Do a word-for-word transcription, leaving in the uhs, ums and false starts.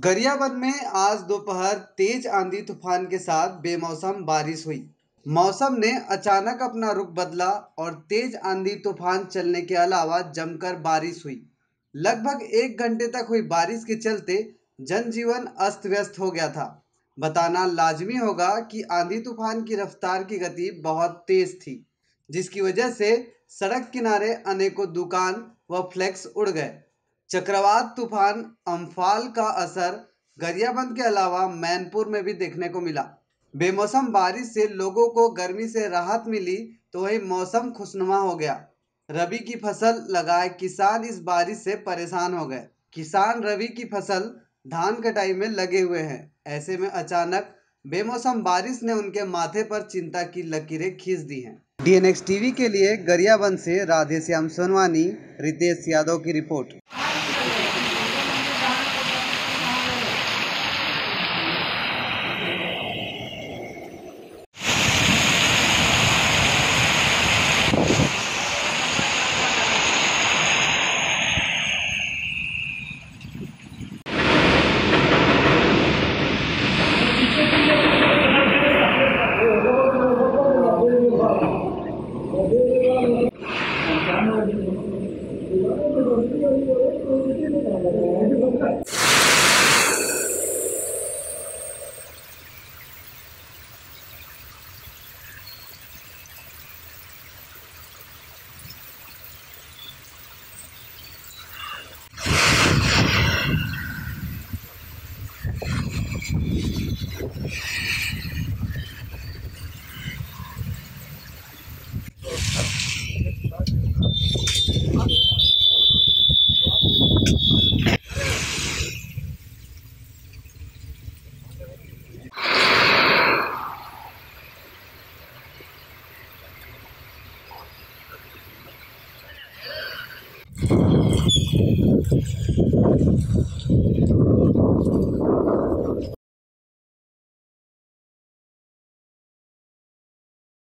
गरियाबंद में आज दोपहर तेज आंधी तूफान के साथ बेमौसम बारिश हुई। मौसम ने अचानक अपना रुख बदला और तेज आंधी तूफान चलने के अलावा जमकर बारिश हुई। लगभग एक घंटे तक हुई बारिश के चलते जनजीवन अस्त व्यस्त हो गया था। बताना लाजमी होगा कि आंधी तूफान की रफ्तार की गति बहुत तेज थी, जिसकी वजह से सड़क किनारे अनेकों दुकान व फ्लेक्स उड़ गए। चक्रवात तूफान अम्फान का असर गरियाबंद के अलावा मैनपुर में भी देखने को मिला। बेमौसम बारिश से लोगों को गर्मी से राहत मिली तो वही मौसम खुशनुमा हो गया। रबी की फसल लगाए किसान इस बारिश से परेशान हो गए। किसान रबी की फसल धान कटाई में लगे हुए हैं। ऐसे में अचानक बेमौसम बारिश ने उनके माथे पर चिंता की लकीरें खींच दी हैं। डी एन एक्स टीवी के लिए गरियाबंद से राधेश्याम सोनवानी, रितेश यादव की रिपोर्ट।